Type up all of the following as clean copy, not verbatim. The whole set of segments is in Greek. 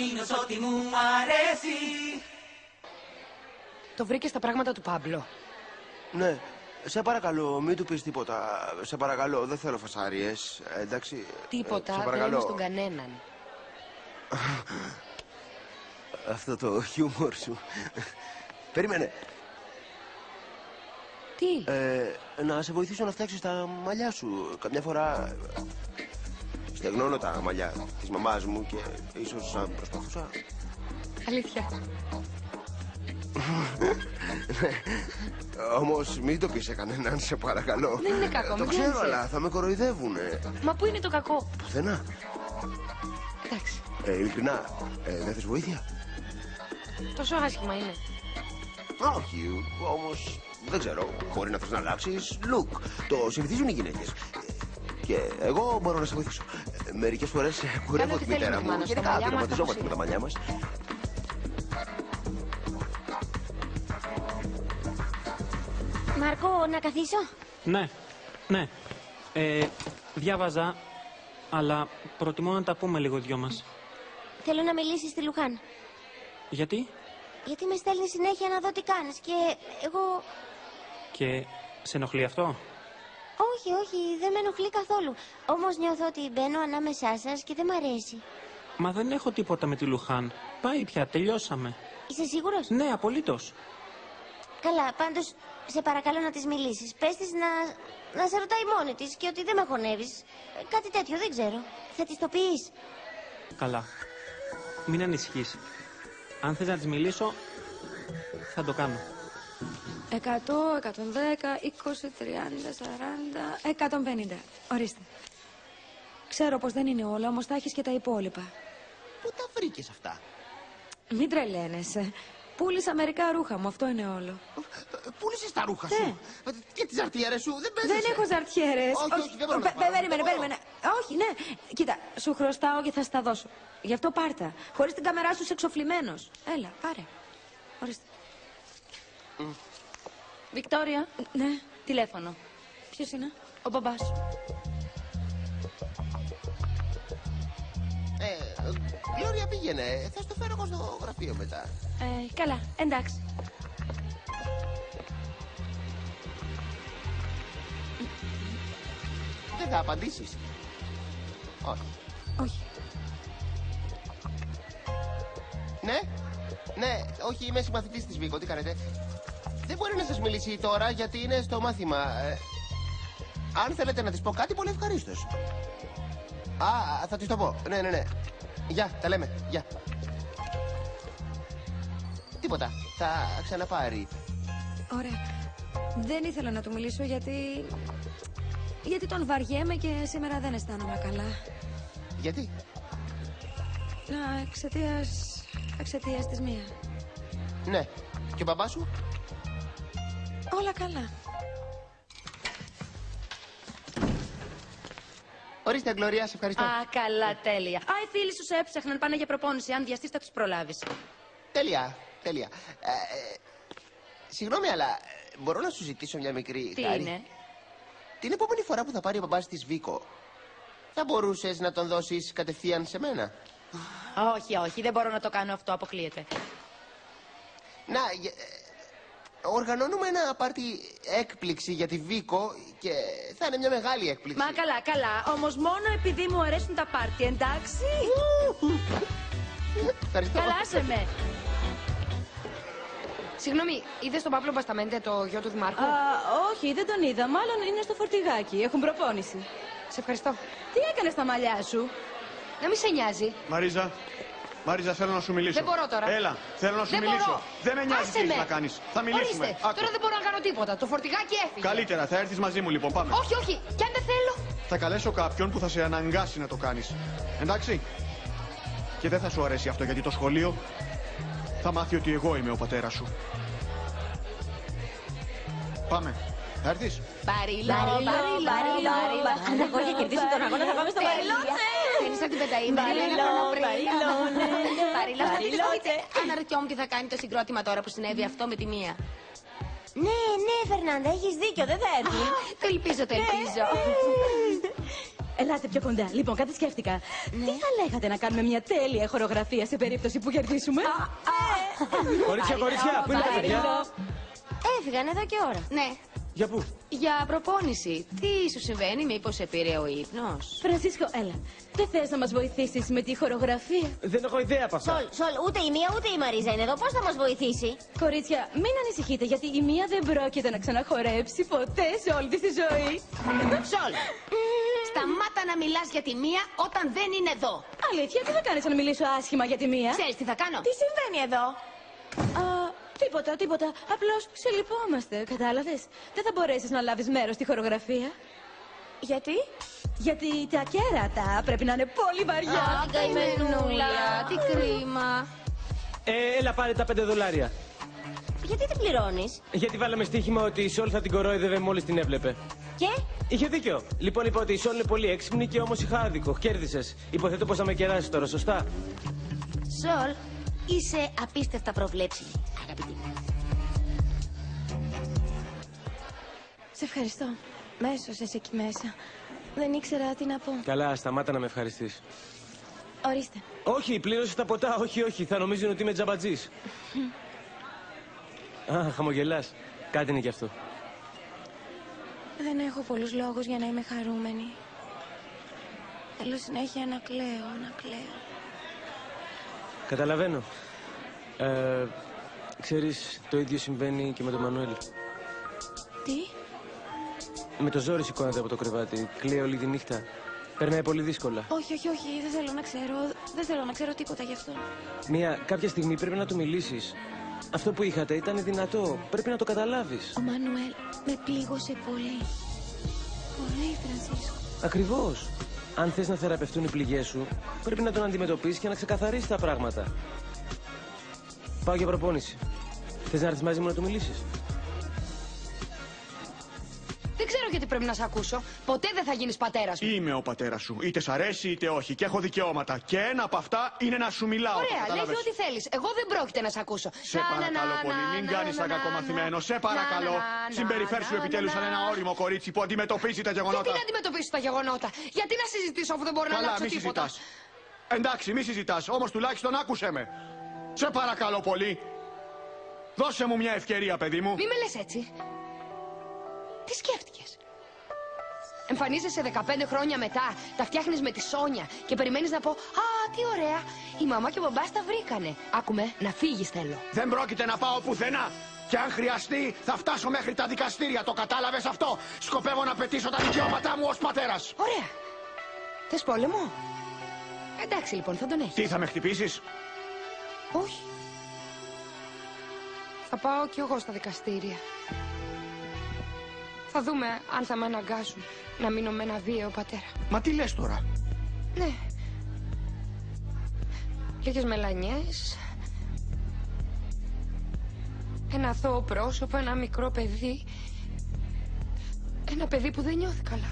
Κομίνος ό,τι μου αρέσει. Το βρήκες τα πράγματα του Πάμπλο? Ναι. Σε παρακαλώ, μην του πεις τίποτα. Σε παρακαλώ, δεν θέλω φασάριες. Εντάξει. Τίποτα, δεν λέμε στον κανέναν. Αυτό το χιούμορ σου. Περίμενε. Τι? Να σε βοηθήσω να φτιάξεις τα μαλλιά σου. Καμιά φορά στεγνώνω τα μαλλιά της μαμάς μου και ίσως αν προσπαθούσα. Αλήθεια? Όμως μην το πεις σε κανέναν, σε παρακαλώ. Δεν είναι κακό, Το ξέρω, αλλά θα με κοροϊδεύουνε. Μα πού είναι το κακό? Πουθενά. Εντάξει. Ειλικρινά, δεν θες βοήθεια? Τόσο άσχημα είναι? Όχι, όμως δεν ξέρω. Μπορεί να θες να αλλάξεις look. Το συνηθίζουν οι γυναίκες. Και εγώ μπορώ να σε βοηθήσω. Μερικές φορές κουρεύω τη μητέρα μου. Γενικά πειραματιζόμαστε με τα μαλλιά μας. Μάρκο, να καθίσω? Ναι, ναι. Διάβαζα, αλλά προτιμώ να τα πούμε λίγο οι δυο μας. Θέλω να μιλήσεις στη Λουχάν. Γιατί? Γιατί με στέλνει συνέχεια να δω τι κάνεις και εγώ... Και σε ενοχλεί αυτό? Όχι, όχι, δεν με ενοχλεί καθόλου. Όμως νιώθω ότι μπαίνω ανάμεσά σας και δεν μ' αρέσει. Μα δεν έχω τίποτα με τη Λουχάν. Πάει πια, τελειώσαμε. Είσαι σίγουρος? Ναι, απολύτως. Καλά, πάντως σε παρακαλώ να της μιλήσεις. Πες της να σε ρωτάει μόνη της και ότι δεν με χωνεύεις. Κάτι τέτοιο, δεν ξέρω. Θα της το πεις? Καλά. Μην ανησυχείς. Αν θες να της μιλήσω, θα το κάνω. 100, 110, 20, 30, 40, 150. Ορίστε. Ξέρω πως δεν είναι όλα, όμως θα έχεις και τα υπόλοιπα. Πού τα βρήκες αυτά? Μην τρελαίνεσαι. Πούλησα μερικά ρούχα μου, αυτό είναι όλο. Πούλησες τα ρούχα σου? Και τις ζαρτιέρες σου? Δεν παίζεσαι? Δεν έχω ζαρτιέρες. Όχι, δεν μπορώ να τα πάρω. Περίμενε. Όχι, ναι. Κοίτα, σου χρωστάω και θα στα δώσω. Γι' αυτό πάρτα. Χωρίς την καμερά σου είσαι εξοφλημένος. Έλα, πάρε. Ορίστε. Βικτόρια. Ναι. Τηλέφωνο. Ποιος είναι? Ο μπαμπάς σου. Γλώρια, πήγαινε. Θα στο φέρω εγώ στο γραφείο μετά. Καλά, εντάξει. Δεν θα απαντήσεις? Όχι. Όχι. Ναι, όχι, είμαι συμμαθητής της Βίκο. Τι κάνετε? Δεν μπορεί να σας μιλήσει τώρα γιατί είναι στο μάθημα. Αν θέλετε να της πω κάτι, πολύ ευχαρίστως. Θα της το πω. Ναι. Γεια, τα λέμε. Γεια. Τίποτα. Θα ξαναπάρει. Ωραία. Δεν ήθελα να του μιλήσω γιατί τον βαριέμαι και σήμερα δεν αισθάνομαι καλά. Γιατί? Εξαιτίας της μία. Ναι. Και ο μπαμπάς σου? Όλα καλά. Ορίστε, Γκλωρία, σε ευχαριστώ. Καλά, τέλεια. Οι φίλοι σου σε έψαχναν, πάνε για προπόνηση. Αν βιαστείς θα τους προλάβεις. Τέλεια. Συγγνώμη, αλλά μπορώ να σου ζητήσω μια μικρή Τι χάρη? είναι? Την επόμενη φορά που θα πάρει ο μπαμπάς της Βίκο, θα μπορούσες να τον δώσεις κατευθείαν σε μένα? Όχι, δεν μπορώ να το κάνω αυτό, αποκλείεται. Οργανώνουμε ένα πάρτι έκπληξη για τη Βίκο και θα είναι μια μεγάλη έκπληξη. Μα καλά, όμως μόνο επειδή μου αρέσουν τα πάρτι, εντάξει? Ευχαριστώ. Καλά, άσε με. Συγγνώμη, είδες τον Παύλο Μπασταμέντε, το γιο του Δημάρχου? Όχι, δεν τον είδα. Μάλλον είναι στο φορτηγάκι. Έχουν προπόνηση. Σε ευχαριστώ. Τι έκανες στα μαλλιά σου? Να μην σε νοιάζει. Μαρίζα, θέλω να σου μιλήσω. Δεν μπορώ τώρα. Έλα, θέλω να σου δεν μιλήσω. Μπορώ. Δεν με νοιάζει Άσε τι έχεις με. να κάνεις. Θα μιλήσουμε. Ορίστε, τώρα δεν μπορώ να κάνω τίποτα. Το φορτηγάκι έφυγε. Καλύτερα, θα έρθεις μαζί μου λοιπόν, πάμε. Όχι, κι αν δεν θέλω. Θα καλέσω κάποιον που θα σε αναγκάσει να το κάνεις. Εντάξει. Και δεν θα σου αρέσει αυτό γιατί το σχολείο θα μάθει ότι εγώ είμαι ο πατέρας σου. Πάμε. Θα έρθεις? Μπαρίλο. Αν τα κόρια κερδίσουν τον αγώνα θα πάμε στο Μπαρίλο. Θέλεις να την πενταήμερη? Μπαρίλο, αναρωτιόμουν τι θα κάνει το συγκρότημα τώρα που συνέβη αυτό με τη μία. Ναι, Φερνάντα, έχεις δίκιο, δεν θα έρθει. Το ελπίζω. Ελάτε πιο κοντά. Λοιπόν, κάτι σκέφτηκα. Τι θα λέγατε να κάνουμε μια τέλεια χορογραφία σε περίπτωση που κερδίσουμε? Κορίτσια, πού είναι τα παιδιά? Έφυγαν εδώ και ώρα. Ναι. Για πού? Για προπόνηση. Τι σου συμβαίνει, μήπως σε πήρε ο ύπνος? Φρανσίσκο, έλα. Δεν θες να μας βοηθήσεις με τη χορογραφία? Δεν έχω ιδέα από αυτά. Σολ, ούτε η μία ούτε η Μαρίζα είναι εδώ. Πώς θα μας βοηθήσει? Κορίτσια, μην ανησυχείτε, γιατί η μία δεν πρόκειται να ξαναχορέψει ποτέ σε όλη της τη ζωή. Σολ, σταμάτα να μιλάς για τη μία όταν δεν είναι εδώ. Αλήθεια, τι θα κάνεις αν μιλήσω άσχημα για τη μία? Ξέρεις τι θα κάνω? Τι συμβαίνει εδώ? Τίποτα. Απλώς σε λυπόμαστε, κατάλαβες. Δεν θα μπορέσεις να λάβεις μέρος στη χορογραφία. Γιατί? Γιατί τα κέρατα πρέπει να είναι πολύ βαριά. Καημενούλα, τι κρίμα. Έλα, πάρε τα $5. Γιατί την πληρώνεις? Γιατί βάλαμε στοίχημα ότι η Σόλ θα την κορόιδευε μόλις την έβλεπε. Και? Είχε δίκιο. Λοιπόν, είπα ότι η Σόλ είναι πολύ έξυπνη και όμως είχα άδικο. Κέρδισες. Υποθέτω πως θα με κεράσεις τώρα, σωστά? Σολ, είσαι απίστευτα προβλέψιμη, αγαπητή. Σε ευχαριστώ. Με έσωσες εκεί μέσα. Δεν ήξερα τι να πω. Καλά, σταμάτα να με ευχαριστείς. Ορίστε. Όχι, πλήρωσε τα ποτά. Όχι. Θα νομίζουν ότι είμαι τζαμπατζής. Α, χαμογελάς. Κάτι είναι κι αυτό. Δεν έχω πολλούς λόγους για να είμαι χαρούμενη. Θέλω συνέχεια να κλαίω. Καταλαβαίνω. Ξέρεις, το ίδιο συμβαίνει και με τον Μανουέλ. Τι? Με το ζόρι σηκώνεται από το κρεβάτι. Κλαίει όλη τη νύχτα. Περνάει πολύ δύσκολα. Όχι. Δεν θέλω να ξέρω. Δεν θέλω να ξέρω τίποτα γι' αυτό. Κάποια στιγμή πρέπει να του μιλήσεις. Αυτό που είχατε ήταν δυνατό. Πρέπει να το καταλάβεις. Ο Μανουέλ με πλήγωσε πολύ. Πολύ, Φρανσίσκο. Ακριβώς. Αν θες να θεραπευτούν οι πληγές σου, πρέπει να τον αντιμετωπίσεις και να ξεκαθαρίσεις τα πράγματα. Πάω για προπόνηση. Θες να έρθεις μαζί μου να του μιλήσεις? Δεν ξέρω γιατί πρέπει να σε ακούσω. Ποτέ δεν θα γίνεις πατέρας μου. Είμαι ο πατέρας σου. Είτε σ' αρέσει είτε όχι. Και έχω δικαιώματα. Και ένα από αυτά είναι να σου μιλάω. Ωραία, λέγε ό,τι θέλεις. Εγώ δεν πρόκειται να σε ακούσω. Σε παρακαλώ πολύ, μην κάνεις σαν κακομαθημένο. Σε παρακαλώ. Συμπεριφέρσου επιτέλους σαν ένα όριμο κορίτσι που αντιμετωπίζει τα γεγονότα. Γιατί να αντιμετωπίσω τα γεγονότα? Γιατί να συζητήσω αφού δεν μπορώ να Καλά, αλλάξω μη τίποτα? συζητάς. Εντάξει, μη συζητάς. Όμως τουλάχιστον άκουσέ με. Σε παρακαλώ πολύ. Δώσε μου μια ευκαιρία, παιδί μου. Μη με λες έτσι. Τι σκέφτηκες? Εμφανίζεσαι 15 χρόνια μετά, τα φτιάχνεις με τη Σόνια και περιμένεις να πω «Α, τι ωραία, η μαμά και ο μπαμπάς τα βρήκανε». Άκουμε, να φύγεις θέλω. Δεν πρόκειται να πάω πουθενά. Και αν χρειαστεί, θα φτάσω μέχρι τα δικαστήρια. Το κατάλαβες αυτό? Σκοπεύω να πετύσω τα δικαιώματά μου ως πατέρας. Ωραία. Θες πόλεμο? Εντάξει λοιπόν, θα τον έχεις. Τι, θα με χτυπήσεις? Όχι. Θα πάω κι εγώ στα δικαστήρια. Θα δούμε αν θα με αναγκάσουν να μείνω με ένα βίαιο πατέρα. Μα τι λες τώρα? Ναι. Λίγες μελανιές. Ένα αθώο πρόσωπο, ένα μικρό παιδί. Ένα παιδί που δεν νιώθει καλά.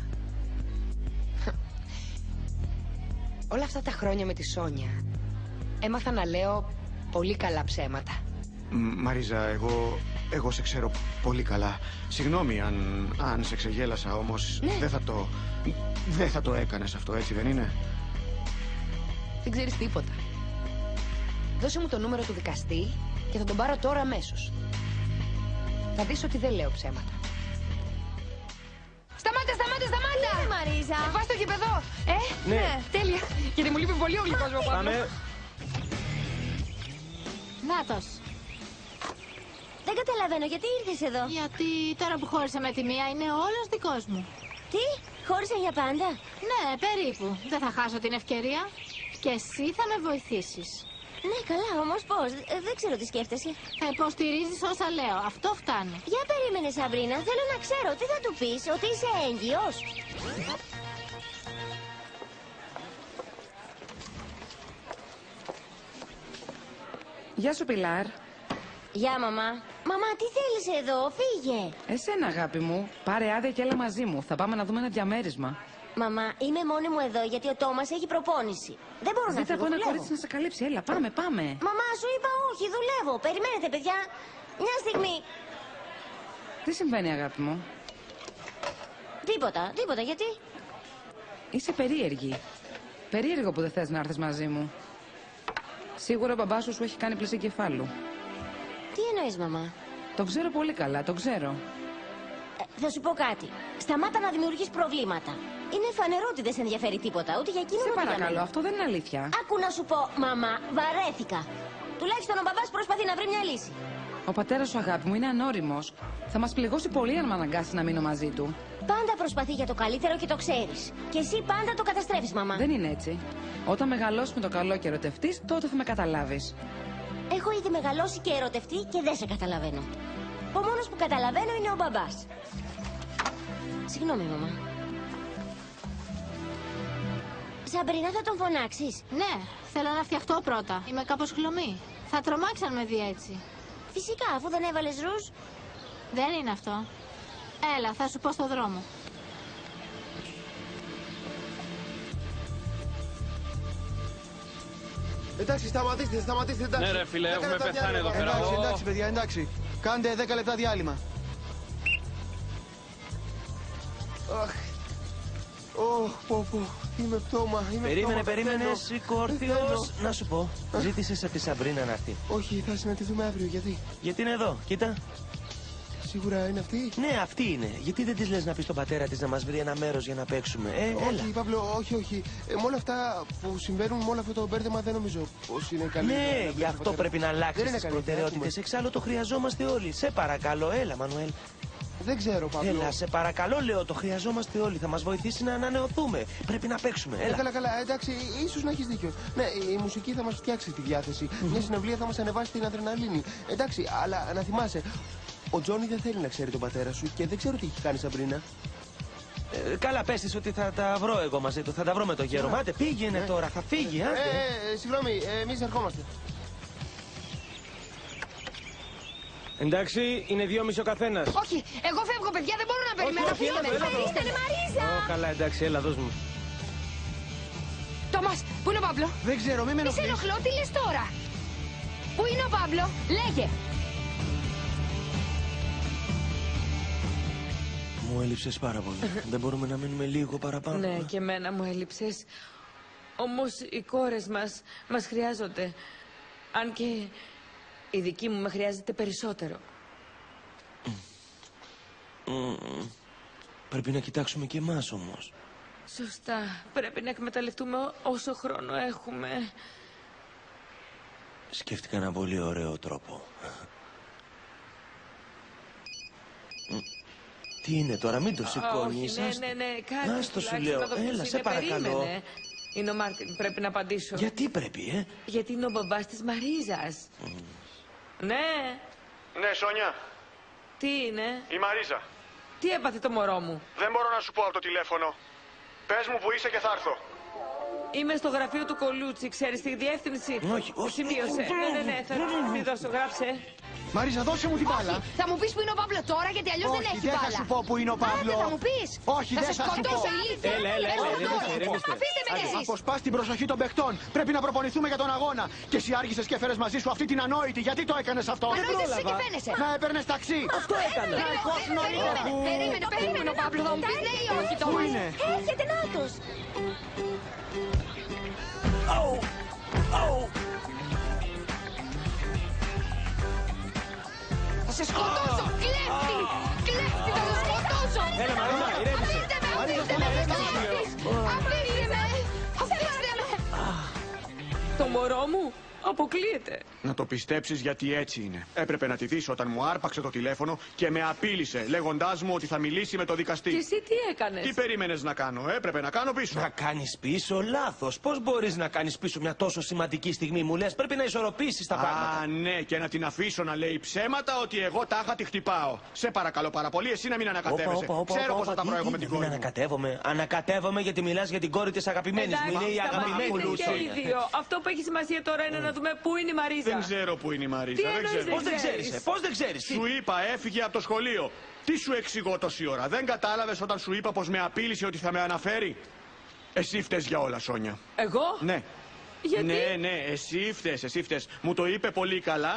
Όλα αυτά τα χρόνια με τη Σόνια έμαθα να λέω πολύ καλά ψέματα. Μαρίζα, εγώ σε ξέρω πολύ καλά. Συγγνώμη αν σε ξεγέλασα, όμως Ναι. δεν θα το έκανες αυτό, έτσι δεν είναι? Δεν ξέρεις τίποτα. Δώσε μου το νούμερο του δικαστή και θα τον πάρω τώρα αμέσως. Θα δεις ότι δεν λέω ψέματα. Σταμάτα! Ναι, Μαρίζα. Πας στο γηπεδό! Ναι. Τέλεια! Γιατί μου λείπει πολύ ο γλυκός μου. Πάμε. Νάτος. Δεν καταλαβαίνω γιατί ήρθες εδώ. Γιατί τώρα που χώρισα με τη μία είναι όλος δικός μου. Τι, χώρισαν για πάντα? Ναι, περίπου. Δεν θα χάσω την ευκαιρία. Και εσύ θα με βοηθήσεις. Ναι, καλά, όμως πώς? Δεν ξέρω τι σκέφτεσαι. Θα υποστηρίζεις όσα λέω. Αυτό φτάνει. Για περίμενε, Σαμπρίνα. Θέλω να ξέρω τι θα του πεις, ότι είσαι έγκυος? Γεια σου, Πιλάρ. Γεια, μαμά. Μαμά, τι θέλεις εδώ, φύγε. Εσένα, αγάπη μου. Πάρε άδεια και έλα μαζί μου. Θα πάμε να δούμε ένα διαμέρισμα. Μαμά, είμαι μόνη μου εδώ γιατί ο Τόμας έχει προπόνηση. Δεν μπορώ να Ζήτα φύγω, από ένα δουλεύω. κορίτσι να σε καλύψει. Έλα, πάμε. Μαμά, σου είπα όχι, δουλεύω. Περιμένετε, παιδιά. Μια στιγμή. Τι συμβαίνει, αγάπη μου? Τίποτα, γιατί? Είσαι περίεργη. Περίεργο που δεν θες να έρθεις μαζί μου. Σίγουρα ο μπαμπάς σου έχει κάνει πλήση κεφάλου. Τι εννοείς, μαμά? Το ξέρω πολύ καλά, το ξέρω. Θα σου πω κάτι. Σταμάτα να δημιουργείς προβλήματα. Είναι φανερό ότι δεν σε ενδιαφέρει τίποτα, ούτε για εκείνον Σε ούτε για παρακαλώ, μένα. αυτό δεν είναι αλήθεια. Άκου να σου πω, μαμά, βαρέθηκα. Τουλάχιστον ο μπαμπάς προσπαθεί να βρει μια λύση. Ο πατέρας σου, αγάπη μου, είναι ανώριμος. Θα μας πληγώσει πολύ αν με αναγκάσει να μείνω μαζί του. Πάντα προσπαθεί για το καλύτερο και το ξέρεις. Και εσύ πάντα το καταστρέφεις, μαμά. Δεν είναι έτσι. Όταν μεγαλώσουμε το καλό και ερωτευτείς, τότε θα με καταλάβεις. Έχω ήδη μεγαλώσει και ερωτευτεί και δεν σε καταλαβαίνω. Ο μόνος που καταλαβαίνω είναι ο μπαμπάς. Συγγνώμη, μαμά. Σαμπρίνα, θα τον φωνάξεις? Ναι, θέλω να φτιαχτώ πρώτα. Είμαι κάπως χλωμή. Θα τρομάξει αν με δει έτσι. Φυσικά, αφού δεν έβαλες ρούζ. Δεν είναι αυτό. Έλα, θα σου πω στο δρόμο. Εντάξει, σταματήστε, εντάξει. Ναι, ρε φίλε, έχουμε πεθάνει εδώ πέρα. Εντάξει, παιδιά, εντάξει. Κάντε 10 λεπτά διάλειμμα. Αχ. Πω. Είμαι πτώμα. Περίμενε, σήκω όρθιος. Να σου πω, ζήτησες από τη Σαμπρίνα να έρθει. Όχι, θα συναντηθούμε αύριο, γιατί? Γιατί είναι εδώ, κοίτα. Σίγουρα είναι αυτή? Ναι, αυτή είναι. Γιατί δεν της λες να πει στον πατέρα της να μας βρει ένα μέρος για να παίξουμε, έλα. Όχι, Παύλο, όχι. Με όλα αυτά που συμβαίνουν, με όλο αυτό το μπέρδεμα, δεν νομίζω πως είναι καλή. Ναι, γι' αυτό πρέπει να αλλάξεις τις καλή, προτεραιότητες. Εξάλλου το χρειαζόμαστε όλοι. Σε παρακαλώ, έλα, Μανουέλ. Δεν ξέρω, Παύλο. Έλα, σε παρακαλώ, λέω, το χρειαζόμαστε όλοι. Θα μας βοηθήσει να ανανεωθούμε. Πρέπει να παίξουμε, έλα. Καλά, εντάξει, ίσως να έχεις δίκιο. Ναι, η μουσική θα μας φτιάξει τη διάθεση. Μια συναυλία θα μας ανεβάσει την αδρεναλίνη. Εντάξει, αλλά να θυμάσαι, ο Τζόνι δεν θέλει να ξέρει τον πατέρα σου και δεν ξέρω τι έχει κάνει η Σαμπρίνα. Καλά, πες της ότι θα τα βρω εγώ μαζί του. Θα τα βρω με το γέρο. Μάτε, πήγαινε τώρα, θα φύγει, Συγγνώμη, εμείς ερχόμαστε. Εντάξει, είναι 2,5 ο καθένας. Όχι, εγώ φεύγω, παιδιά, δεν μπορώ να περιμένω. Ήρθανε, Μαρίζα! Καλά, εντάξει, έλα, δώσ' μου. Τόμας, πού είναι ο Παύλο? Δεν ξέρω, μην με Μη σε ενοχλείς. ενοχλώ, τι λες τώρα? Πού είναι ο Παύλο? Λέγε. Μου έλειψες πάρα πολύ. Δεν μπορούμε να μείνουμε λίγο παραπάνω. Ναι, και εμένα μου έλειψες. Όμως οι κόρες μας χρειάζονται. Αν και η δική μου με χρειάζεται περισσότερο. Πρέπει να κοιτάξουμε και εμάς όμως. Σωστά. Πρέπει να εκμεταλλευτούμε όσο χρόνο έχουμε. Σκέφτηκα ένα πολύ ωραίο τρόπο. Τι είναι τώρα, μην το σηκώνεις. Όχι, ναι, κάτι. Άστο σου λέω, έλα, σε παρακαλώ. Είναι ο Μάρτιν, πρέπει να απαντήσω. Γιατί πρέπει, Γιατί είναι ο μπαμπάς της Μαρίζας. Ναι. Ναι, Σόνια. Τι είναι? Η Μαρίζα. Τι έπαθε το μωρό μου? Δεν μπορώ να σου πω από το τηλέφωνο. Πες μου που είσαι και θα έρθω. Είμαι στο γραφείο του Κολούτσι, ξέρεις τη διεύθυνση. Όχι. Σημείωσε. Ναι, θα τη δώσω, γράψε. Μαρίζα, δώσε μου την μπάλα. Θα μου πεις που είναι ο Παύλο τώρα, γιατί αλλιώς δεν έχει δεν μπάλα. θα σου πω που είναι ο Παύλο. Άντε, θα μου πεις. Όχι, θα δεν σε θα σου πω. σκοτώσω, ηλίθεια. Έλα, ηρέμηστε. Αφήστε με εσείς. Αποσπάς την προσοχή των παιχτών. Πρέπει να προπονηθούμε για τον αγώνα. Και εσύ άργησες και έφερες μαζί σου αυτή την ανόητη. Γιατί το έκανες αυτό? Ανόητες εσύ και φαίνεσαι. Να έπαιρνες ταξί. Αυτό έκανα. Περίμενε ο Παύλο, θα μου πεις ναι ή όχι Πού τώρα. είναι? Έρχεται, νάτος! Θα σε σκοτώσω, κλέφτη! Κλέφτη, θα σε σκοτώσω! Έλα, Μαρίζα, ηρέμησε. Αφήστε με! Αφήστε με! Το μωρό μου αποκλείεται. Να το πιστέψεις γιατί έτσι είναι. Έπρεπε να τη δεις όταν μου άρπαξε το τηλέφωνο και με απείλησε, λέγοντάς μου ότι θα μιλήσει με το δικαστή. Και εσύ τι έκανες? Τι περίμενες να κάνω? Έπρεπε να κάνω πίσω. Να κάνεις πίσω, λάθος. Πώς μπορείς να κάνεις πίσω μια τόσο σημαντική στιγμή, μου λες? Πρέπει να ισορροπήσεις τα πράγματα. Α, ναι, και να την αφήσω να λέει ψέματα ότι εγώ τάχα τη χτυπάω. Σε παρακαλώ πάρα πολύ, εσύ να μην ανακατεύεσαι. Ξέρω πώς θα τα βρω εγώ με την κόρη μου. Ανακατεύομαι. Ανακατεύομαι γιατί μιλάς για την κόρη της αγαπημένης μου. Είναι η αγαπημένη μου. και οι δύο. Αυτό που έχει σημασία τώρα είναι να δούμε πού είναι η Μαρίζα. Δεν ξέρω πού είναι η Μαρίζα. Τι εννοείς Πώς δεν ξέρεις, πώς δεν ξέρεις? Σου είπα, έφυγε από το σχολείο. Τι σου εξηγώ τόση ώρα? Δεν κατάλαβες όταν σου είπα πως με απείλησε ότι θα με αναφέρει? Εσύ φταίς για όλα, Σόνια. Εγώ? Ναι. Γιατί? Ναι, εσύ φταίς. Μου το είπε πολύ καλά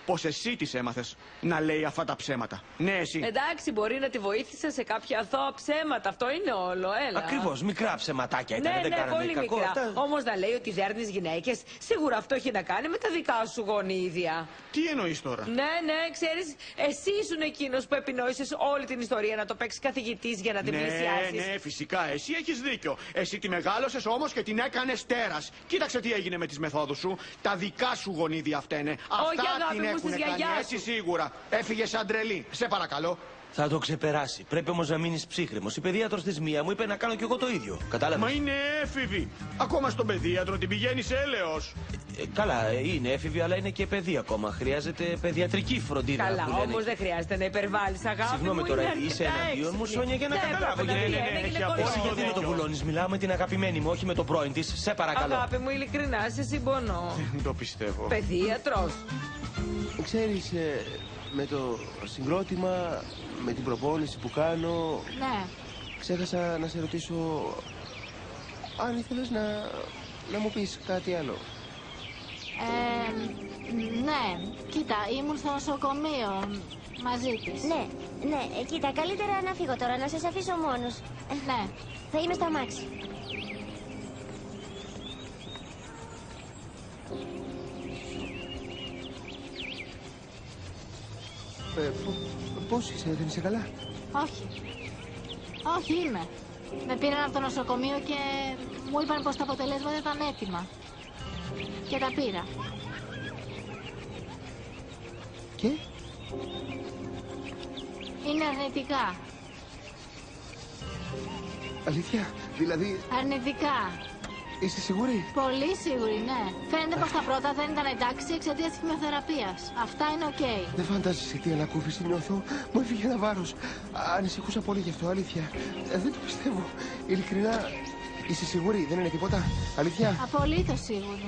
πως εσύ της έμαθες να λέει αυτά τα ψέματα. Ναι, εσύ. Εντάξει, μπορεί να τη βοήθησα σε κάποια αθώα ψέματα. Αυτό είναι όλο. Έλα. Ακριβώς, μικρά ψεματάκια ήταν. Δεν κάνανε πολύ κακό. μικρά. Όμως να λέει ότι δέρνεις γυναίκες, σίγουρα αυτό έχει να κάνει με τα δικά σου γονίδια. Τι εννοείς τώρα? Ναι, ξέρεις, εσύ ήσουν εκείνος που επινόησες όλη την ιστορία να το παίξεις καθηγητής για να την πλησιάσεις. Ναι, φυσικά, εσύ έχεις δίκιο. Εσύ τη μεγάλωσες όμως και την έκανες τέρας. Κοίταξε τι έγινε με τις μεθόδους σου. Τα δικά σου γονίδια φταίνε. Αυτά την έχουν κάνει έτσι σίγουρα. Έφυγε σαν τρελή. Σε παρακαλώ. Θα το ξεπεράσει. Πρέπει όμως να μείνεις ψύχρεμος. Η παιδίατρος της Μία μου είπε να κάνω κι εγώ το ίδιο. Κατάλαβες? Μα είναι έφηβη. Ακόμα στον παιδίατρο την πηγαίνει έλεος. Καλά, είναι έφηβη, αλλά είναι και παιδί ακόμα. Χρειάζεται παιδιατρική φροντίδα. Καλά, όμως δεν χρειάζεται να υπερβάλλεις, αγάπη. Συγγνώμη μου, τώρα, είναι είσαι εναντίον μου, Σόνια, για να καταλάβω. Έχει Εσύ γιατί δεν το βουλώνεις? Μιλάω με την αγαπημένη μου, όχι με τον πρώην της. Σε παρακαλώ. Αγάπη μου, ειλικρινά, σε συμπονώ. Δεν το πιστεύω. Παιδίατρος. Ξέρεις, με το συγκρότημα, με την προπόνηση που κάνω... Ναι. Ξέχασα να σε ρωτήσω αν ήθελες να μου πεις κάτι άλλο. Ναι, κοίτα, ήμουν στο νοσοκομείο μαζί της. Ναι, κοίτα, καλύτερα να φύγω τώρα, να σας αφήσω μόνος. Ναι. Θα είμαι στο αμάξι. Πώς είσαι, δεν είσαι καλά? Όχι, είμαι. Με πήραν από το νοσοκομείο και μου είπαν πως τα αποτελέσματα ήταν έτοιμα. Και τα πήρα. Και? Είναι αρνητικά. Αλήθεια, δηλαδή... Αρνητικά. Είσαι σίγουρη? Πολύ σίγουρη, ναι. Φαίνεται πως τα πρώτα δεν ήταν εντάξει εξαιτίας της χημειοθεραπείας. Αυτά είναι οκ. Δεν φαντάζεσαι τι ανακούφιση νιώθω. Μου έφυγε ένα βάρος. Ανησυχούσα πολύ γι' αυτό, αλήθεια. Δεν το πιστεύω. Ειλικρινά, είσαι σίγουρη, δεν είναι τίποτα? Αλήθεια? Απολύτως σίγουρη.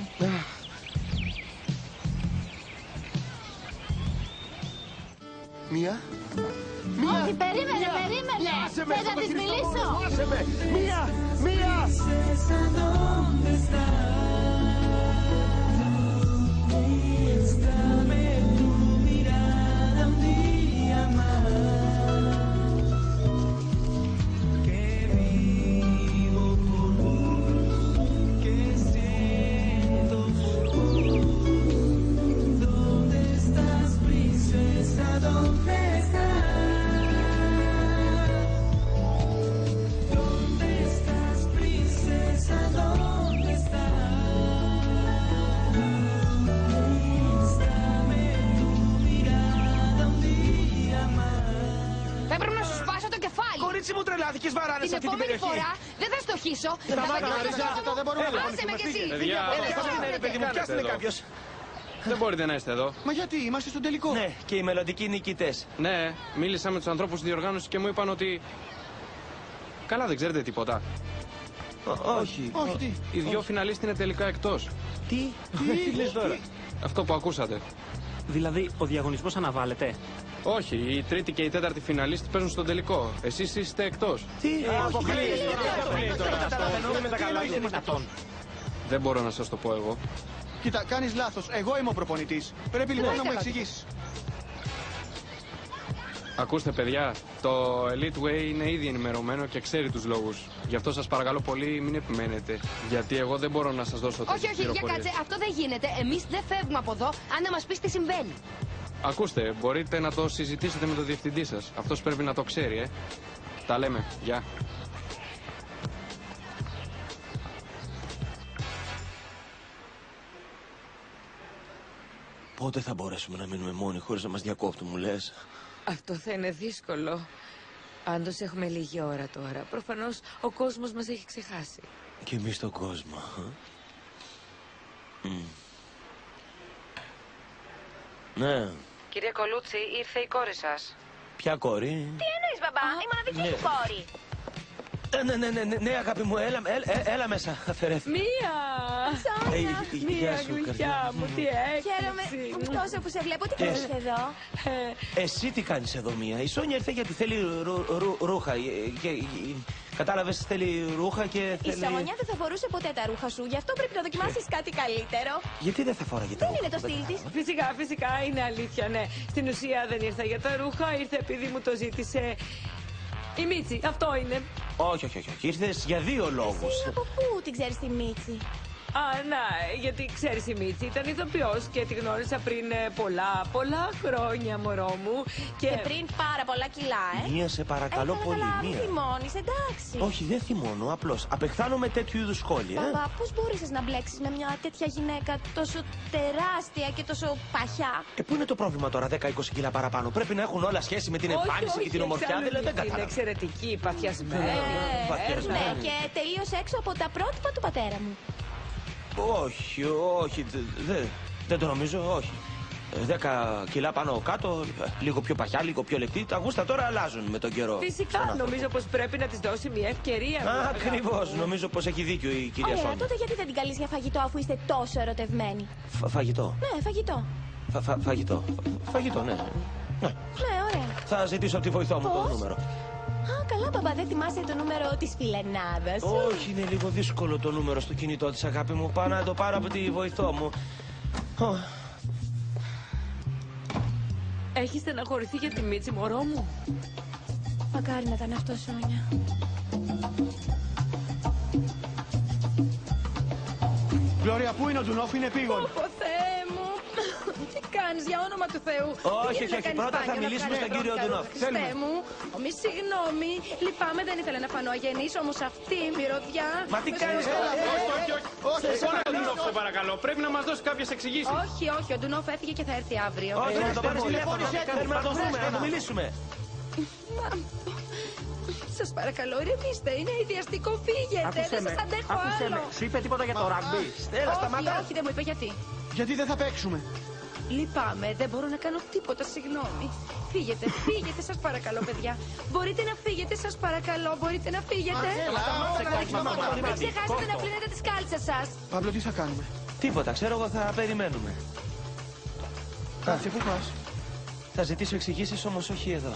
Μία. Όχι, περίμενε. Θες να της μιλήσω. Άσε με. Μία. Κορίτσι μου, τρελάθηκες, βαράνες αυτή την περιοχή. Την επόμενη φορά δεν θα στοχίσω. Δεν μπορούμε να Άσε με κι εσύ. Παιδιά, πιάστε κάποιος. Δεν μπορείτε να είστε εδώ. Μα γιατί, είμαστε στον τελικό. Ναι, και οι μελλοντικοί νικητές. Ναι, μίλησα με τους ανθρώπους στη διοργάνωση και μου είπαν ότι... Καλά, δεν ξέρετε τίποτα. Όχι. Τι. Οι δυο φιναλίστ είναι τελικά εκτός. Τι λες τώρα? Αυτό που ακούσατε. Δηλαδή, ο διαγωνισμός αναβάλλεται? Όχι, η τρίτη και η τέταρτη φιναλίστ παίζουν στον τελικό. Εσείς είστε εκτός. Τι? Δεν μπορώ να σας το πω εγώ. Κοίτα, κάνεις λάθος. Εγώ είμαι ο προπονητής. Πρέπει λοιπόν να μου εξηγήσεις. Ακούστε, παιδιά, το Elite Way είναι ήδη ενημερωμένο και ξέρει τους λόγους. Γι' αυτό σας παρακαλώ πολύ, μην επιμένετε. Γιατί εγώ δεν μπορώ να σας δώσω τέτοιες Όχι, για πληροφορίες. κάτσε, αυτό δεν γίνεται. Εμείς δεν φεύγουμε από εδώ αν δεν μας πεις τι συμβαίνει. Ακούστε, μπορείτε να το συζητήσετε με τον διευθυντή σας. Αυτός πρέπει να το ξέρει, Τα λέμε. Γεια. Πότε θα μπορέσουμε να μείνουμε μόνοι χωρίς να μας διακόπτουν, μου λες? Αυτό θα είναι δύσκολο. Πάντως έχουμε λίγη ώρα τώρα. Προφανώς ο κόσμος μας έχει ξεχάσει. Και εμείς τον κόσμο. Ναι. Κύριε Κολούτσι, ήρθε η κόρη σας. Ποια κόρη? Τι εννοείς, μπαμπά? Η μοναδική σου κόρη. Ναι, αγάπη μου, έλα μέσα, αφαιρέθη. Μία! Σόνια! Μία γλυκιά μου, τι έκπληξη! Χαίρομαι τόσο που σε βλέπω. Τι κάνεις εδώ? Εσύ τι κάνεις εδώ, Μία? Η Σόνια ήρθε γιατί θέλει ρούχα. Κατάλαβες, θέλει ρούχα και Η Σόνια δεν θα φορούσε ποτέ τα ρούχα σου, γι' αυτό πρέπει να δοκιμάσεις κάτι καλύτερο. Γιατί δεν θα φοράγε τα Δεν ρούχα? είναι το στυλ της. Φυσικά είναι αλήθεια, ναι. Στην ουσία δεν ήρθα για τα ρούχα, ήρθε επειδή μου το ζήτησε η Μίτσι. Αυτό είναι. Όχι. Ήρθες για δύο λόγους. Εσύ από πού την ξέρεις τη Μίτσι? Γιατί ξέρεις η Μίτσι ήταν ηθοποιός και τη γνώρισα πριν πολλά χρόνια, μωρό μου. Και πριν πάρα πολλά κιλά, Μία, σε παρακαλώ πολύ, Μία. Μην θυμώνεις, εντάξει. Όχι, δεν θυμώνω, απλώς απεχθάνομαι τέτοιου είδους σχόλια. Μπαμπά, πώς μπορείς να μπλέξεις με μια τέτοια γυναίκα τόσο τεράστια και τόσο παχιά? Πού είναι το πρόβλημα τώρα, 10-20 κιλά παραπάνω? Πρέπει να έχουν όλα σχέση με την εμφάνιση και την ομορφιά, δηλαδή δεν κατάλαβα. Είναι εξαιρετική, παθιασμένη. Ναι, και τελείωσε έξω από τα πρότυπα του πατέρα μου. Όχι, δεν το νομίζω, όχι. 10 κιλά πάνω κάτω, λίγο πιο παχιά, λίγο πιο λεπτή. Τα γούστα τώρα αλλάζουν με τον καιρό. Φυσικά, νομίζω πως πρέπει να της δώσει μια ευκαιρία. Ακριβώς, νομίζω πως έχει δίκιο η κυρία Σόνια. Ωραία, τότε γιατί δεν την καλείς για φαγητό αφού είστε τόσο ερωτευμένοι? Φαγητό. Ναι, φαγητό. Φαγητό, ναι. Ναι, ωραία. Θα ζητήσω από τη βοηθό μου το νούμερο. Καλά, μπαμπά, δεν θυμάσαι το νούμερο της φιλενάδας σου? Όχι, είναι λίγο δύσκολο το νούμερο στο κινητό της, αγάπη μου. Πάω να το πάρω από τη βοηθό μου. Έχεις στεναχωρηθεί για τη Μίτσι, μωρό μου? Μακάρι να ήταν αυτό, Σόνια. Γλώρια, πού είναι ο Ντουνόφ? Είναι πήγον. Ω, Θεέ μου! Τι κάνεις, για όνομα του Θεού? Όχι. Πρώτα θα μιλήσουμε στον κύριο Ντουνόφ. Χριστέ μου, συγγνώμη, λυπάμαι, δεν ήθελα να φανώ αγενής, όμως αυτή η μυρωδιά... Μα τι κάνεις? Όχι, πόνε τον Ντουνόφ, σε παρακαλώ. Πρέπει να μας δώσει κάποιες εξηγήσεις. Όχι, ο Ντουνόφ έφυγε και θα έρθει αύριο. Όχι, να το πάρεις τηλέφωνο. Θέλουμε να το δούμε, να το μιλήσουμε. Σας παρακαλώ, ηρεμήστε, είναι ιδιαστικό, φύγετε, δεν σας αντέχω άλλο. Σου είπε τίποτα για το ράγκμπι? Στέλλα, σταμάτα. Όχι, δεν μου είπε γιατί. Γιατί δεν θα παίξουμε? Λυπάμαι, δεν μπορώ να κάνω τίποτα, συγγνώμη. Φύγετε, σας παρακαλώ, παιδιά. Μπορείτε να φύγετε, σας παρακαλώ, μπορείτε να φύγετε. Μην ξεχάσετε να πλύνετε τις κάλτσες σας. Παύλο, τι θα κάνουμε? Τίποτα, ξέρω εγώ, θα περιμένουμε. Κάτσε, πού πας? Θα ζητήσω εξηγήσεις, όμως όχι εδώ.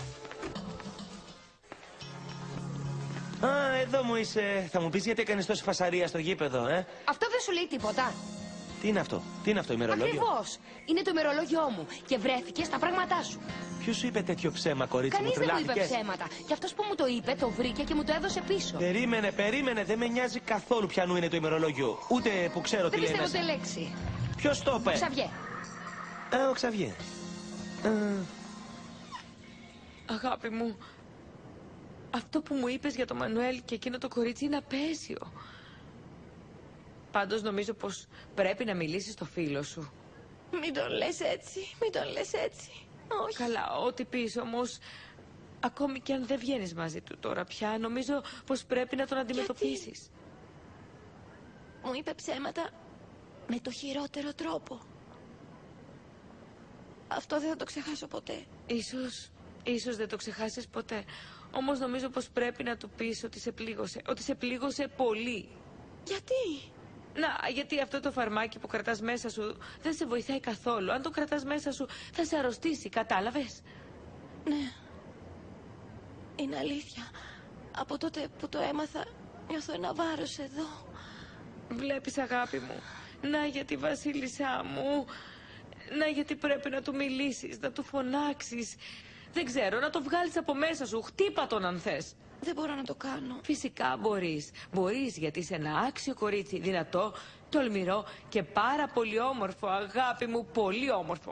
Εδώ μου είσαι. Θα μου πεις γιατί έκανες τόση φασαρία στο γήπεδο, Αυτό δεν σου λέει τίποτα. Τι είναι αυτό, ημερολόγιο? Ακριβώς. Είναι το ημερολόγιό μου και βρέθηκε στα πράγματά σου. Ποιος σου είπε τέτοιο ψέμα, κορίτσι μου? Κανείς δεν μου είπε Τρελάθηκες? ψέματα. Και αυτός που μου το είπε, το βρήκε και μου το έδωσε πίσω. Περίμενε. Δεν με νοιάζει καθόλου ποιανού είναι το ημερολόγιο. Ούτε που ξέρω τι λέει Δεν μέσα. πιστεύω ούτε λέξη. Ποιος το είπε? Ξαβιέ. Ο Ξαβιέ. Αγάπη μου, αυτό που μου είπες για το Μανουέλ και εκείνο το κορίτσι είναι απέσιο. Πάντως νομίζω πως πρέπει να μιλήσεις στο φίλο σου. Μην τον λες έτσι, Όχι. Καλά, ό,τι πεις όμως, ακόμη και αν δεν βγαίνεις μαζί του τώρα πια, νομίζω πως πρέπει να τον αντιμετωπίσεις. Μου είπε ψέματα με το χειρότερο τρόπο. Αυτό δεν θα το ξεχάσω ποτέ. Ίσως δεν το ξεχάσεις ποτέ. Όμως νομίζω πως πρέπει να του πεις ότι σε πλήγωσε. Ότι σε πλήγωσε πολύ. Γιατί? Γιατί αυτό το φαρμάκι που κρατάς μέσα σου δεν σε βοηθάει καθόλου. Αν το κρατάς μέσα σου θα σε αρρωστήσει, κατάλαβες? Ναι. Είναι αλήθεια. Από τότε που το έμαθα νιώθω ένα βάρος εδώ. Βλέπεις, αγάπη μου. Να για τη βασίλισσά μου. Να γιατί πρέπει να του μιλήσεις, να του φωνάξεις. Δεν ξέρω, να το βγάλεις από μέσα σου. Χτύπα τον αν θες. Δεν μπορώ να το κάνω. Φυσικά μπορείς. Μπορείς γιατί είσαι ένα άξιο κορίτσι, δυνατό, τολμηρό και πάρα πολύ όμορφο, αγάπη μου, πολύ όμορφο.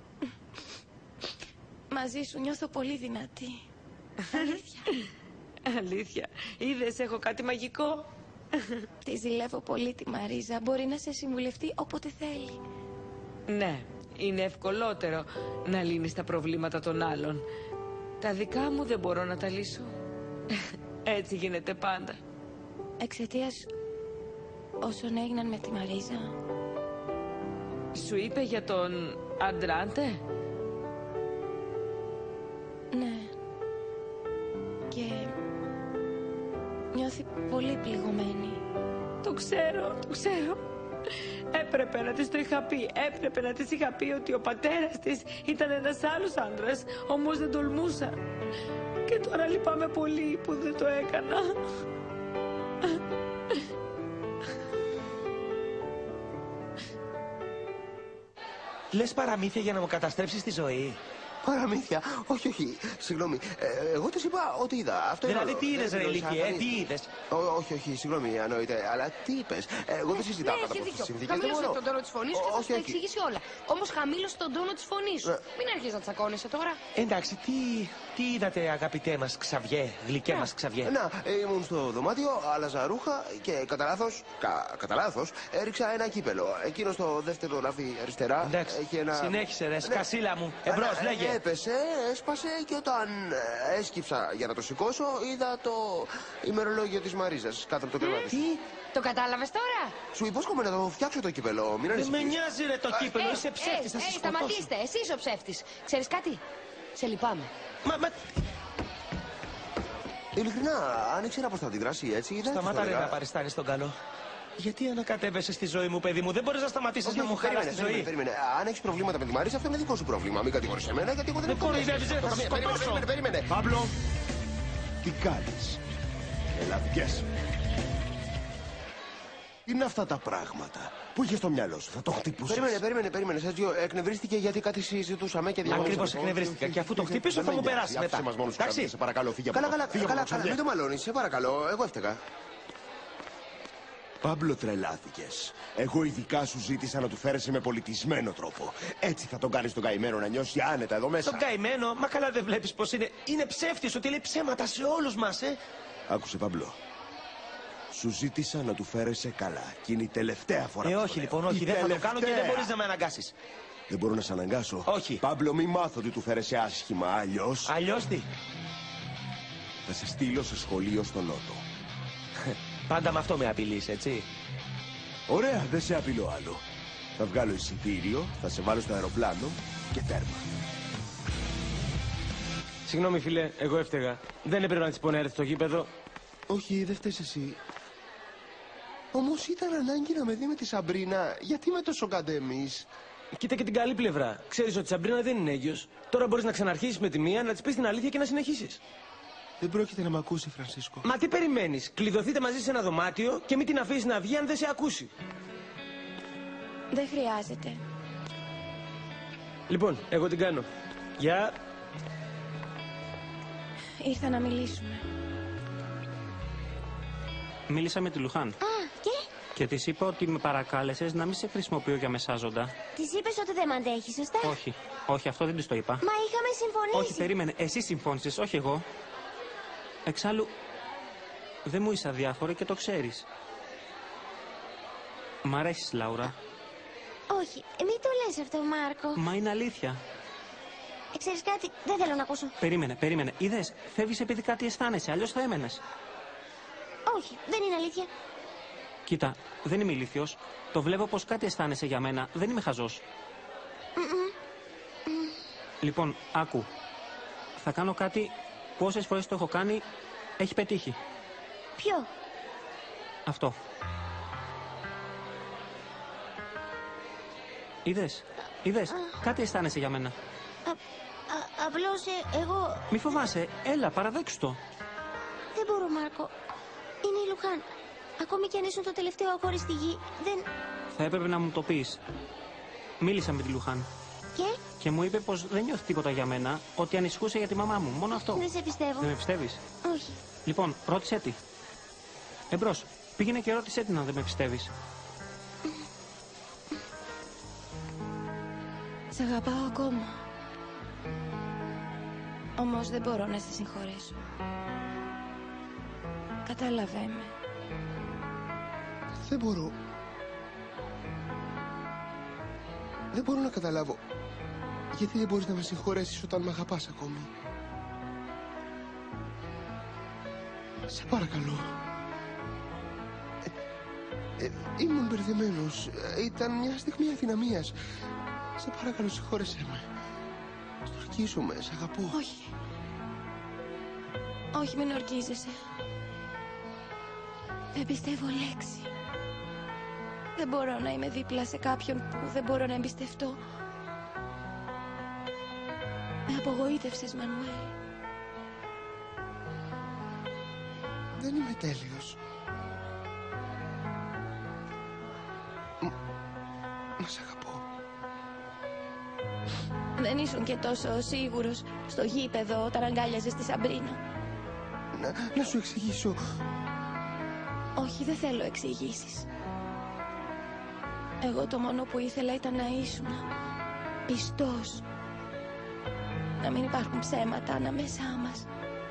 Μαζί σου νιώθω πολύ δυνατή. Αλήθεια. Αλήθεια. Είδες, έχω κάτι μαγικό. Τη ζηλεύω πολύ τη Μαρίζα. Μπορεί να σε συμβουλευτεί όποτε θέλει. Ναι, είναι ευκολότερο να λύνεις τα προβλήματα των άλλων. Τα δικά μου δεν μπορώ να τα λύσω. Έτσι γίνεται πάντα. Εξαιτίας όσων έγιναν με τη Μαρίζα. Σου είπε για τον Αντράντε? Ναι. Και το ξέρω. Έπρεπε να της το είχα πει. Έπρεπε να της είχα πει ότι ο πατέρας της ήταν ένας άλλος άντρας. Όμως δεν τολμούσα. Και τώρα λυπάμαι πολύ που δεν το έκανα. Λες παραμύθια για να μου καταστρέψεις τη ζωή? Παραμύθια. Όχι, όχι. Συγγνώμη. Εγώ της είπα ότι είδα. Αυτό δηλαδή είναι τι είδες, ρε ηλικία, τι είδες? Όχι, όχι, συγγνώμη, ανόητε. Αλλά τι είπες? Εγώ δεν συζητάω κατά από τις συνθήκες. Χαμήλωσε τον τόνο της φωνής σου και θα σου τα εξηγήσει όλα. Όμως χαμήλωσε τον τόνο της φωνής σου. Μην αρχίσεις να τσακώνεσαι τώρα. Εντάξει, τι είδατε, αγαπητέ μας Ξαβιέ, γλυκέ μας Ξαβιέ? Να, ήμουν στο δωμάτιο, άλλαζα ρούχα και κατά λάθος έριξα ένα κύπελο. Εκείνο στο δεύτερο λάφι αριστερά. Εντάξει, έχει ένα... συνέχισε ρε, σκασίλα μου. Εμπρός, λέγε. Έπεσε, έσπασε και όταν έσκυψα για να το σηκώσω, είδα το ημερολόγιο της Μαρίζας κάτω από το κρεβάτι. Τι? Το κατάλαβες τώρα? Σου υπόσχομαι να το φτιάξω το κύπελο. Μην ανησυχείς. Δεν με νοιάζει ρε το κύπελο, είσαι ψεύτης, θα σε σκοτώσω. Σταματήστε, εσύ είσαι ο ψεύτης. Ξέρεις κάτι? Σε λυπάμαι. Ειλικρινά, αν ήξερα πώς θα αντιδράσει έτσι, δεν σταμάτα ρε να παριστάνεις τον καλό. Γιατί ανακατεύεσαι στη ζωή μου, παιδί μου, δεν μπορείς να σταματήσεις να μου χαλάσεις τη ζωή. Περίμενε. Αν έχεις προβλήματα με τη Μαρίσα, αυτό είναι δικό σου πρόβλημα. Μην κατηγορείς εμένα, γιατί εγώ δεν έχω κοροϊδεύεις, θα σε σκοτώσω. Περίμενε. Παύλο, τι κάνεις? Έλα, βγες. Τι είναι αυτά τα πράγματα που είχε στο μυαλό σου, θα το χτυπούσες? Περίμενε, Σέρτζιο, εκνευρίστηκε γιατί κάτι συζητούσαμε και διαβάσαμε. Ακριβώς εκνευρίστηκα και αφού το χτυπήσω θα μου περάσει μετά. Εντάξει, σε παρακαλώ, φύγε από εδώ. Καλά, μην το μαλώνεις, σε παρακαλώ, εγώ έφταιγα. Παύλο, τρελάθηκες. Εγώ ειδικά σου ζήτησα να του φέρεσαι με πολιτισμένο τρόπο. Έτσι θα τον κάνεις τον καημένο να νιώσει άνετα εδώ μέσα. Τον καημένο, μα καλά δεν βλέπεις πως είναι. Είναι ψεύτης, ότι λέει ψέματα σε όλους μας, Άκουσε, Παύλο. Σου ζήτησα να του φέρεσαι καλά. Και είναι η τελευταία φορά. Όχι λοιπόν, όχι, δεν θα το κάνω και δεν μπορείς να με αναγκάσεις. Δεν μπορώ να σε αναγκάσω. Όχι. Παύλο, μη μάθω ότι του φέρεσαι άσχημα. Αλλιώς. Αλλιώς τι? Θα σε στείλω σε σχολείο στο Νότο. Πάντα με αυτό με απειλείς, έτσι? Ωραία, δεν σε απειλώ άλλο. Θα βγάλω εισιτήριο, θα σε βάλω στο αεροπλάνο και τέρμα. Συγγνώμη φίλε, εγώ έφταιγα. Δεν έπρεπε να της πω να έρθει στο γήπεδο. Όχι, δεν φταίς εσύ. Όμως ήταν ανάγκη να με δει με τη Σαμπρίνα. Γιατί με το σοκάντε εμείς? Κοίτα και την καλή πλευρά. Ξέρεις ότι η Σαμπρίνα δεν είναι έγκυος. Τώρα μπορείς να ξαναρχίσεις με τη μία, να της πεις την αλήθεια και να συνεχίσεις. Δεν πρόκειται να με ακούσει, Φρανσίσκο. Μα τι περιμένεις? Κλειδωθείτε μαζί σε ένα δωμάτιο και μην την αφήσεις να βγει αν δεν σε ακούσει. Δεν χρειάζεται. Λοιπόν, εγώ την κάνω. Γεια. Ήρθα να μιλήσουμε. Μίλησα με τη Λουχάν. Και? Και της είπα ότι με παρακάλεσες να μην σε χρησιμοποιώ για μεσάζοντα. Της είπες ότι δεν μ' αντέχει, σωστά? Όχι, αυτό δεν της το είπα. Μα είχαμε συμφωνήσει. Όχι, περίμενε. Εσύ συμφώνησες, όχι εγώ. Εξάλλου, δεν μου είσαι αδιάφορη και το ξέρεις. Μ' αρέσεις, Λάουρα. Όχι, μην το λες αυτό, Μάρκο. Μα είναι αλήθεια. Ξέρεις κάτι, δεν θέλω να ακούσω. Περίμενε. Είδες, φεύγεις επειδή κάτι αισθάνεσαι, αλλιώς θα έμενες. Όχι, δεν είναι αλήθεια. Κοίτα, δεν είμαι ηλίθιος. Το βλέπω πως κάτι αισθάνεσαι για μένα. Δεν είμαι χαζός. Λοιπόν, άκου. Θα κάνω κάτι που όσες φορές το έχω κάνει, έχει πετύχει. Ποιο? Αυτό. Είδες, κάτι αισθάνεσαι για μένα. Απλώς εγώ... Μη φοβάσαι, έλα, παραδέξου το. Δεν μπορώ, Μάρκο. Είναι η Λουχάν. Ακόμη κι αν ήσουν το τελευταίο αγόρι στη γη, δεν... Θα έπρεπε να μου το πεις. Μίλησα με τη Λουχάν. Και? Και μου είπε πως δεν νιώθει τίποτα για μένα, ότι ανησυχούσε για τη μαμά μου. Μόνο αυτό. Δεν σε πιστεύω. Δεν με πιστεύεις? Όχι. Λοιπόν, ρώτησέ τη. Εμπρός, πήγαινε και ρώτησέ την αν δεν με πιστεύεις. Σ' αγαπάω ακόμα. Όμως δεν μπορώ να σε συγχωρέσω. Κατάλαβέ με. Δεν μπορώ. Δεν μπορώ να καταλάβω. Γιατί δεν μπορείς να με συγχωρέσεις όταν με αγαπάς ακόμη? Σε παρακαλώ. Ήμουν μπερδεμένος. Ήταν μια στιγμή αδυναμίας. Σε παρακαλώ, συγχώρεσέ με. Ορκίζομαι, σ' αγαπώ. Όχι. Όχι, μην ορκίζεσαι. Δεν πιστεύω λέξη. Δεν μπορώ να είμαι δίπλα σε κάποιον που δεν μπορώ να εμπιστευτώ. Με απογοήτευσες, Μανουέλ. Δεν είμαι τέλειος. Μα σ' αγαπώ. Δεν ήσουν και τόσο σίγουρος στο γήπεδο όταν αγκάλιαζες τη Σαμπρίνα. Να σου εξηγήσω. Όχι, δεν θέλω εξηγήσεις. Εγώ το μόνο που ήθελα ήταν να ήσουν πιστός. Να μην υπάρχουν ψέματα ανάμεσά μας.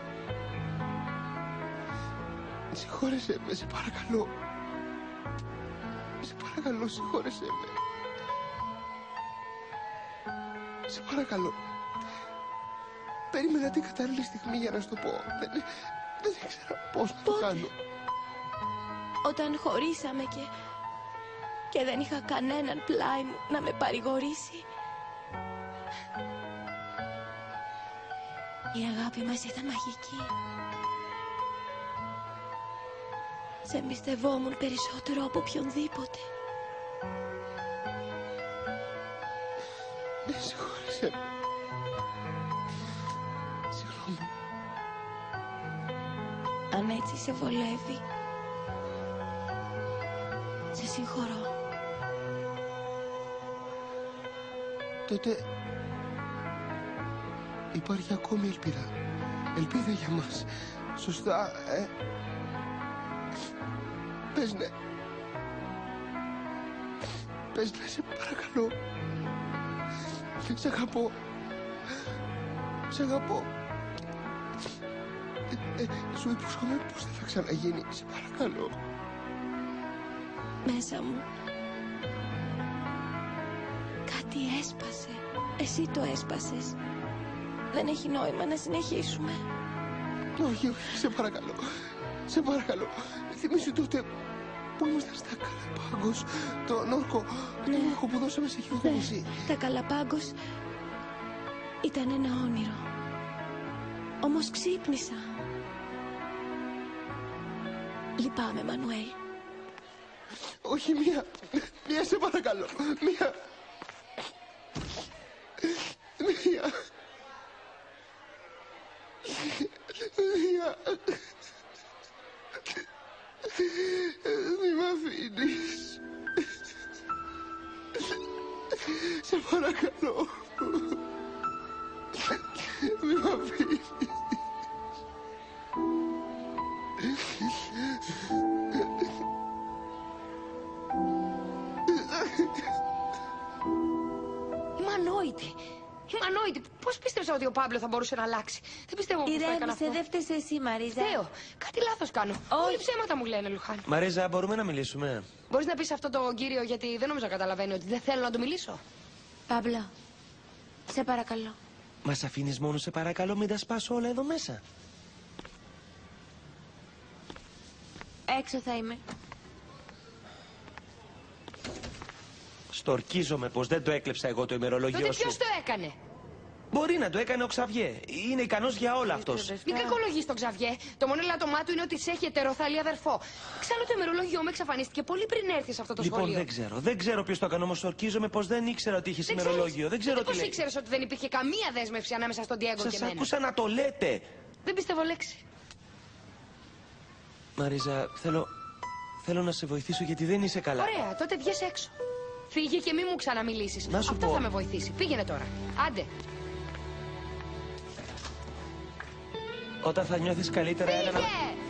Συγχώρεσέ με, σε παρακαλώ. Σε παρακαλώ, συγχώρεσέ με. Σε παρακαλώ. Περίμενα την κατάλληλη στιγμή για να σου το πω. Δεν ήξερα πώς να το κάνω. Όταν χωρίσαμε και δεν είχα κανέναν πλάι μου να με παρηγορήσει. Η αγάπη μας ήταν μαγική. Σε εμπιστευόμουν περισσότερο από οποιονδήποτε. Ναι, συγχώρεσέ με. Συγγνώμη. Αν έτσι σε βολεύει, σε συγχωρώ. Τότε υπάρχει ακόμη ελπίδα. Ελπίδα για μας. Σωστά, Πες ναι. Πες ναι, σε παρακαλώ. Σ' αγαπώ. Σ' αγαπώ. Σου υπόσχομαι πως δεν θα ξαναγίνει. Σε παρακαλώ. Μέσα μου κάτι έσπασε. Εσύ το έσπασες. Δεν έχει νόημα να συνεχίσουμε. Όχι, όχι, σε παρακαλώ. Σε παρακαλώ. Θυμήσου τότε που ήμασταν στα Καλαπάγκος. Τον όρκο που δώσαμε σε χειροδόμηση. Τα Καλαπάγκος ήταν ένα όνειρο. Όμως ξύπνησα. Λυπάμαι, Μανουέλ. Όχι, μία σε παρακαλώ. Μία. Μη μ' αφήνεις. Σε παρακαλώ. Μη μ' αφήνεις. Είμαι ανόητη. Πώς πίστεψα ότι ο Πάμπλο θα μπορούσε να αλλάξει. Δεν πιστεύω πως θα έκανα αυτό. Δεν φταίς εσύ, Μαρίζα. Φταίω. Κάτι λάθος κάνω. Όλοι ψέματα μου λένε, Λουχάν. Μαρίζα, μπορούμε να μιλήσουμε? Μπορείς να πεις αυτό τον κύριο, γιατί δεν νομίζω να καταλαβαίνει ότι δεν θέλω να του μιλήσω. Πάμπλο, σε παρακαλώ. Μας αφήνεις μόνο, σε παρακαλώ, μην τα σπάσω όλα εδώ μέσα. Έξω θα είμαι. Στορκίζομαι πως δεν το έκλεψα εγώ το ημερολόγιο σου. Τότε ποιος το έκανε? Μπορεί να το έκανε ο Ξαβιέ. Είναι ικανός για όλα αυτός. Μην κακολογείς τον Ξαβιέ. Το μόνο ελαττωμά του είναι ότι σε έχει ετεροθαλή αδερφό. Εξάλλου το ημερολόγιο μου εξαφανίστηκε πολύ πριν έρθει σε αυτό το λοιπόν, σχολείο. Δεν ξέρω ποιος το έκανε, όμως στορκίζομαι πως δεν ήξερα ότι είχε ημερολόγιο. Δεν ξέρω τι λέει. Πώς ήξερες ότι δεν υπήρχε καμία δέσμευση ανάμεσα στον Διέγκο και εμένα? Σας άκουσα να το λέτε. Δεν πιστεύω λέξη. Μαρίζα, θέλω να σε βοηθήσω γιατί δεν είσαι καλά. Ωραία, τότε βγες έξω. Φύγε και μη μου ξαναμιλήσεις. Να σου Αυτό πω. θα με βοηθήσει. Πήγαινε τώρα. Άντε. Όταν θα νιώθεις καλύτερα, Φύγε! Έλενα...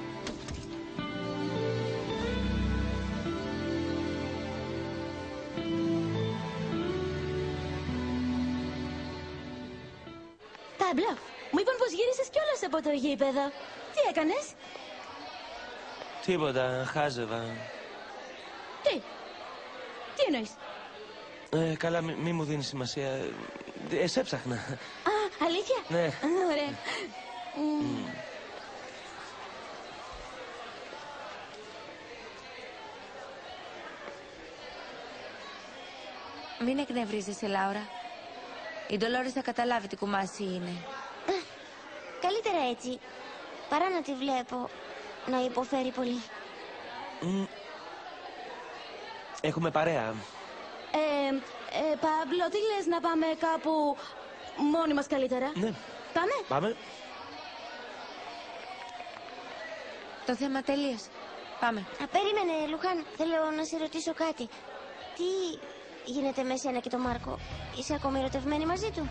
Πάμπλο, μου είπαν πως γύρισες κιόλας από το γήπεδο. Τι έκανες? Τίποτα, χάζευα. Τι εννοείς? Καλά, μη μου δίνεις σημασία. Σε έψαχνα. Α, αλήθεια? Ναι. Ωραία. Μην εκνευρίζεσαι, Λάουρα. Η Ντολόρες θα καταλάβει τι κουμάσι είναι. Καλύτερα έτσι, παρά να τη βλέπω να υποφέρει πολύ. Έχουμε παρέα. Παύλο, τι λες να πάμε κάπου μόνοι μας καλύτερα? Ναι. Πάμε. Πάμε. Το θέμα τελείωσε. Πάμε. Περίμενε, Λουχάν. Θέλω να σε ρωτήσω κάτι. Τι γίνεται με σένα και τον Μάρκο? Είσαι ακόμη ερωτευμένη μαζί του?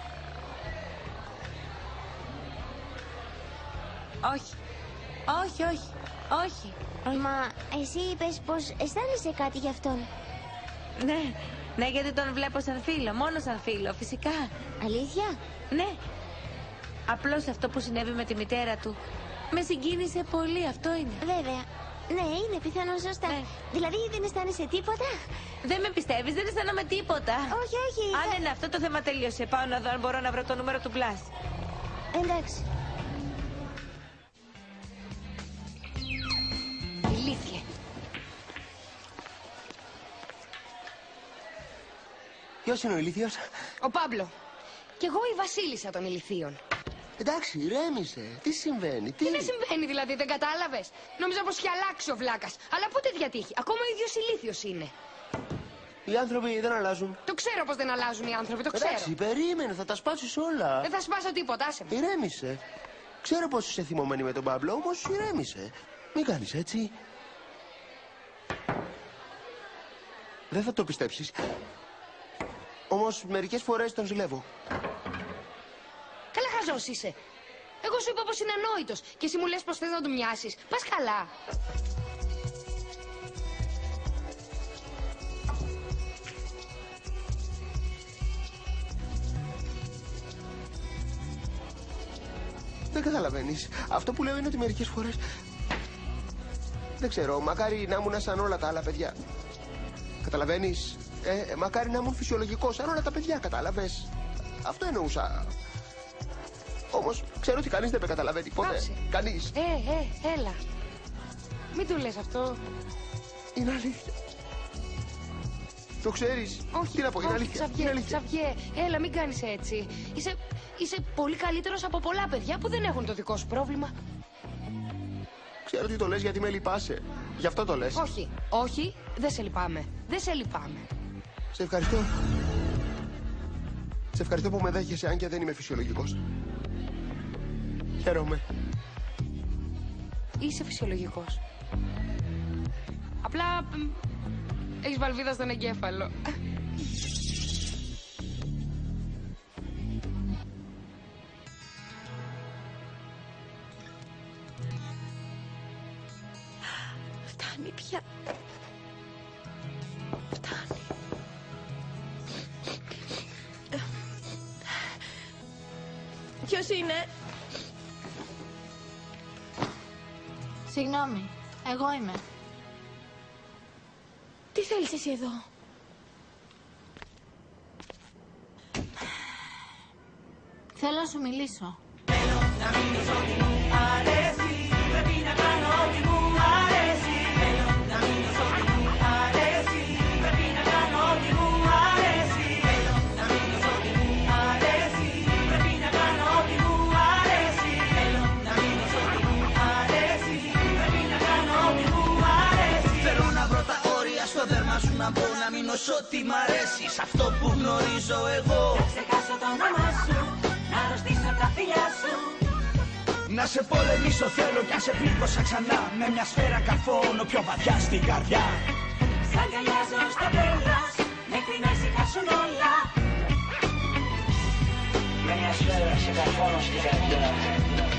Όχι. Όχι, όχι. Όχι. Μα εσύ είπες πως αισθάνεσαι κάτι γι' αυτόν. Ναι. Ναι, γιατί τον βλέπω σαν φίλο. Μόνο σαν φίλο, φυσικά. Αλήθεια? Ναι. Απλώς αυτό που συνέβη με τη μητέρα του με συγκίνησε πολύ, αυτό είναι. Βέβαια. Ναι, είναι πιθανό, σωστά. Ναι. Δηλαδή δεν αισθάνεσαι τίποτα? Δεν με πιστεύεις, δεν αισθάνομαι τίποτα. Όχι, όχι. Αν είναι αυτό, το θέμα τελείωσε. Πάω να δω αν μπορώ να βρω το νούμερο του Μπλας. Εντάξει. Ηλίθιε. Ποιος είναι ο ηλίθιος? Ο Πάμπλο. Κι εγώ η βασίλισσα των ηλιθίων. Εντάξει, ηρέμησε. Τι συμβαίνει, τι... Τι δεν συμβαίνει δηλαδή, δεν κατάλαβες? Νόμιζα πως είχε αλλάξει ο βλάκας. Αλλά πότε διατύχει? Ακόμα ο ίδιος ηλίθιος είναι. Οι άνθρωποι δεν αλλάζουν. Το ξέρω πως δεν αλλάζουν οι άνθρωποι, το ξέρω. Εντάξει, περίμενε, θα τα σπάσεις όλα. Δεν θα σπάσω τίποτα, άσε με. Ηρέμησε. Ξέρω πως είσαι θυμωμένη με τον Παύλο, όμως ηρέμησε. Μην κάνεις έτσι. Δεν θα το πιστέψεις. Όμως μερικές φορές τον ζηλεύω. Καλά χαζός είσαι. Εγώ σου είπα πως είναι ανόητος και εσύ μου λες πως θες να του μοιάσεις. Πας καλά. Δεν καταλαβαίνεις. Αυτό που λέω είναι ότι μερικές φορές... Δεν ξέρω, μακάρι να ήμουν σαν όλα τα άλλα παιδιά. Καταλαβαίνεις? Μακάρι να ήμουν φυσιολογικός σαν όλα τα παιδιά, κατάλαβες? Αυτό εννοούσα. Όμως ξέρω ότι κανείς δεν με καταλαβαίνει ποτέ. Άψε. Κανείς. Έλα. Μην του λες αυτό. Είναι αλήθεια. Το ξέρεις? Όχι, τι να πω, είναι αλήθεια. Ξαβιέ, έλα, μην κάνεις έτσι. Είσαι πολύ καλύτερος από πολλά παιδιά που δεν έχουν το δικό σου πρόβλημα. Ξέρω ότι το λες γιατί με λυπάσαι. Γι' αυτό το λες. Όχι, δεν σε λυπάμαι. Δεν σε λυπάμαι. Σε ευχαριστώ. Σε ευχαριστώ που με δέχεσαι, αν και δεν είμαι φυσιολογικός. Χαίρομαι. Είσαι φυσιολογικός. Απλά έχεις βαλβίδα στον εγκέφαλο. Φτάνει πια. Φτάνει. Ποιος είναι? Συγγνώμη, εγώ είμαι. Τι θέλεις εσύ εδώ? Θέλω να σου μιλήσω. Να μπω να μείνω σ' ό,τι μ' αρέσει, σ' αυτό που γνωρίζω εγώ. Να ξεχάσω το όνομά σου, να αρρωστήσω τα φιλιά σου. Να σε πολεμήσω θέλω κι αν σε πλήκωσα ξανά. Με μια σφαίρα καρφώνω πιο βαθιά στην καρδιά. Σ' αγκαλιάζω στο τέλος, μέχρι να ησυχάσουν όλα. Με μια σφαίρα σε καρφώνω στην καρδιά.